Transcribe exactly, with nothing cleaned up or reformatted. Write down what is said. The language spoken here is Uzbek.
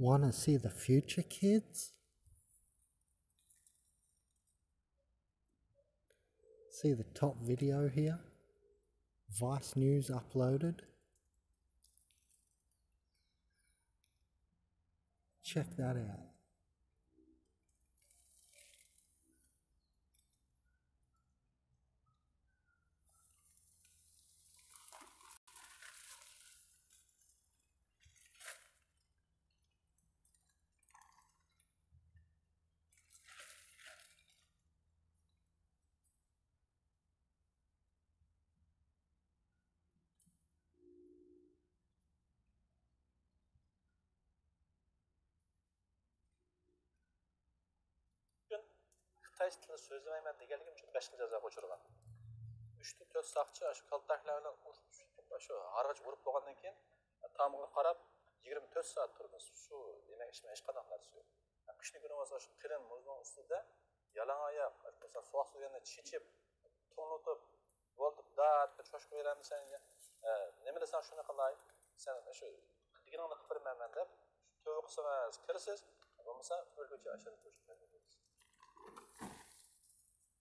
Want to see the future, kids? See the top video here? Vice News uploaded. Check that out. Xitoy tilini so'zlamayman deganligim uchun besh yil jazoga uchragan. uch ta to'rt soqchi shu kaltaklar bilan urib, shu harg'ich urib bo'lgandan keyin tomog'iga qarab yigirma to'rt soat turmiz. Shu demak ishma hech qanday narsa yo'q. Qishni kuni bo'lsa shu qirin muzning ustida yalang oyoq, masalan, suv suvini chichib, to'nutib, bo'lib dat cho'shib qo'yamiz senga. Nima desam shuni qilay. Sen shu diginingni qilib bermayman deb to'y qilsangiz kirsiz, bo'lmasa o'lguchi ashada qo'shib qo'yasiz.